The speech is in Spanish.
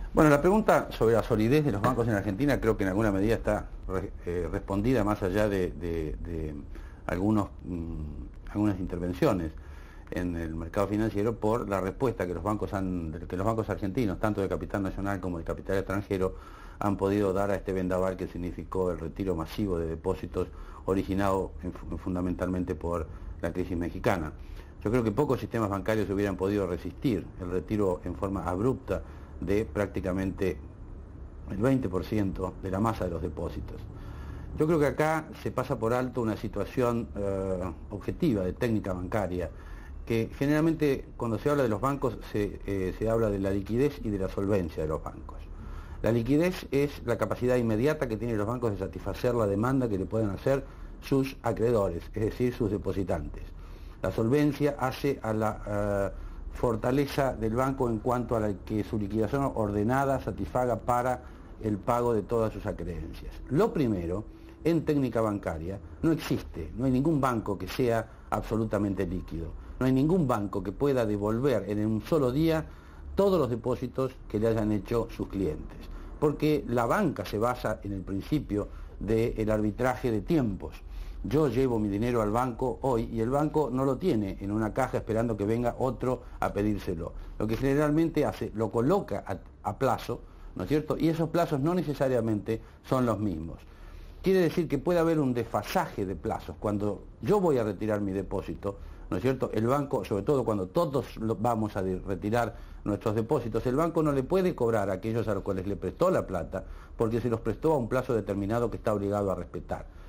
Bueno, la pregunta sobre la solidez de los bancos en Argentina creo que en alguna medida está respondida más allá de algunas intervenciones en el mercado financiero por la respuesta que los bancos argentinos, tanto de capital nacional como de capital extranjero, han podido dar a este vendaval que significó el retiro masivo de depósitos originado fundamentalmente por la crisis mexicana. Yo creo que pocos sistemas bancarios hubieran podido resistir el retiro en forma abrupta de prácticamente el 20% de la masa de los depósitos. Yo creo que acá se pasa por alto una situación objetiva de técnica bancaria, que generalmente cuando se habla de los bancos se habla de la liquidez y de la solvencia de los bancos. La liquidez es la capacidad inmediata que tienen los bancos de satisfacer la demanda que le pueden hacer sus acreedores, es decir, sus depositantes. La solvencia hace a la fortaleza del banco en cuanto a que su liquidación ordenada satisfaga para el pago de todas sus acreencias. Lo primero, en técnica bancaria, no existe, no hay ningún banco que sea absolutamente líquido, no hay ningún banco que pueda devolver en un solo día todos los depósitos que le hayan hecho sus clientes, porque la banca se basa en el principio del arbitraje de tiempos. Yo llevo mi dinero al banco hoy y el banco no lo tiene en una caja esperando que venga otro a pedírselo. Lo que generalmente hace, lo coloca a plazo, ¿no es cierto? Y esos plazos no necesariamente son los mismos. Quiere decir que puede haber un desfasaje de plazos. Cuando yo voy a retirar mi depósito, ¿no es cierto? El banco, sobre todo cuando todos vamos a retirar nuestros depósitos, el banco no le puede cobrar a aquellos a los cuales le prestó la plata porque se los prestó a un plazo determinado que está obligado a respetar.